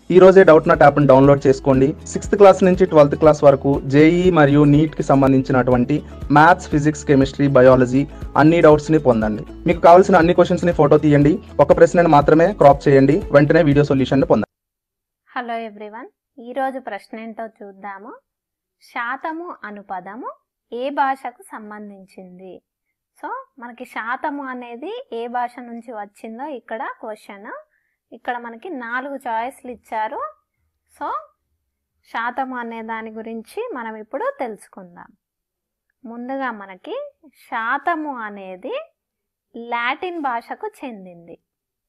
ఈ రోజే doubt not యాప్ని డౌన్లోడ్ చేసుకోండి. 6th క్లాస్ నుంచి 12th క్లాస్ వరకు జేఈ మరియు నీట్కి సంబంధించినటువంటి మ్యాథ్స్, ఫిజిక్స్, కెమిస్ట్రీ, బయాలజీ అన్ని డౌట్స్ని పొందండి. మీకు కావాల్సిన అన్ని క్వశ్చన్స్ని ఫోటో తీయండి, ఒక ప్రశ్నను మాత్రమే క్రాప్ చేయండి, వెంటనే వీడియో సొల్యూషన్ పొందండి. హలో ఎవ్రీవన్, ఈరోజు ప్రశ్న ఏంటో చూద్దాము. శాతము అను పదము ఏ భాషకు సంబంధించింది? సో మనకి శాతము అనేది ఏ భాష నుంచి వచ్చిందో ఇక్కడ క్వశ్చన్. ఇక్కడ మనకి 4 చాయిస్లు ఇచ్చారు. సో శాతము అనే దాని గురించి మనం ఇప్పుడు తెలుసుకుందాం. ముందుగా మనకి శాతము అనేది లాటిన్ భాషకు చెందింది.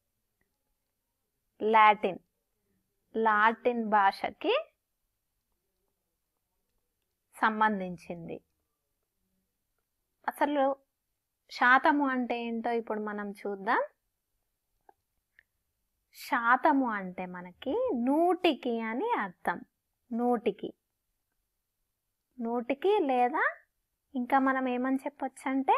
లాటిన్ భాషకి సంబంధించింది. అసలు శాతము అంటే ఏంటో ఇప్పుడు మనం చూద్దాం. శాతము అంటే మనకి 100కి అని అర్థం. 100కి లేదా ఇంకా మనం ఏమని చెప్పొచ్చు అంటే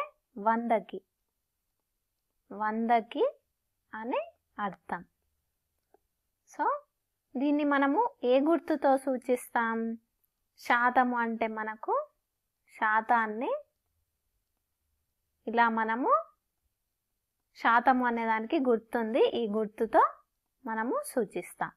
100కి అని అర్థం. సో దీన్ని మనము ఏ గుర్తుతో సూచిస్తాం? శాతము అంటే మనకు శాతాన్ని ఇలా మనము శాతము అనే దానికి గుర్తుంది, ఈ గుర్తుతో మనము సూచిస్తాం.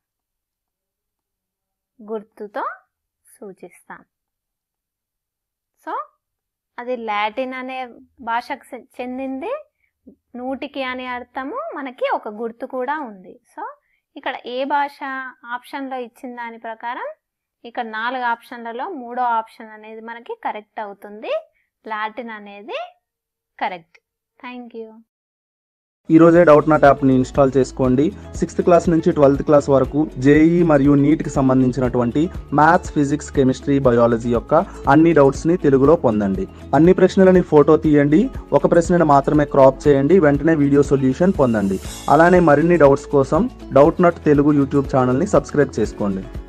సో అది లాటిన్ అనే భాషకు చెందింది. 100కి అని అర్థము, మనకి ఒక గుర్తు కూడా ఉంది. సో ఇక్కడ ఏ భాష ఆప్షన్లో ఇచ్చిన దాని ప్రకారం ఇక్కడ 4 ఆప్షన్లలో 3వ ఆప్షన్ అనేది మనకి కరెక్ట్ అవుతుంది. లాటిన్ అనేది కరెక్ట్. Thank you. ఈ రోజే డౌట్ నాట్ యాప్ని ఇన్స్టాల్ చేసుకోండి. 6th క్లాస్ నుంచి 12th క్లాస్ వరకు జేఈ మరియు నీట్కి సంబంధించినటువంటి మ్యాథ్స్, ఫిజిక్స్, కెమిస్ట్రీ, బయాలజీ యొక్క అన్ని డౌట్స్ని తెలుగులో పొందండి. అన్ని ప్రశ్నలని ఫోటో తీయండి, ఒక ప్రశ్నను మాత్రమే క్రాప్ చేయండి, వెంటనే వీడియో సొల్యూషన్ పొందండి. అలానే మరిన్ని డౌట్స్ కోసం డౌట్ నాట్ తెలుగు యూట్యూబ్ ఛానల్ని సబ్స్క్రైబ్ చేసుకోండి.